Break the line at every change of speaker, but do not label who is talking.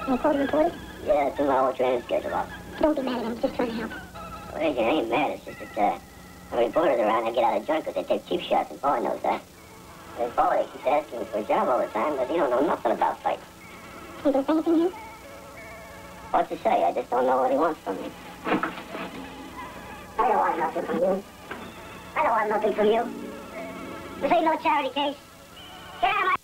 Any quota reported?
Yeah, it's in my old training schedule up.
Don't be mad at him. He's just trying to help.
Well, I ain't mad. It's just that, when reporters around, they get out of joint because they take cheap shots, and Paulie knows that. And Paulie keeps asking me for a job all the time, but he don't know nothing about fighting.
He does anything here?
What to say? I just don't know what he wants from me. I don't want nothing from you. I don't want nothing from you. This ain't no charity case. Get out of my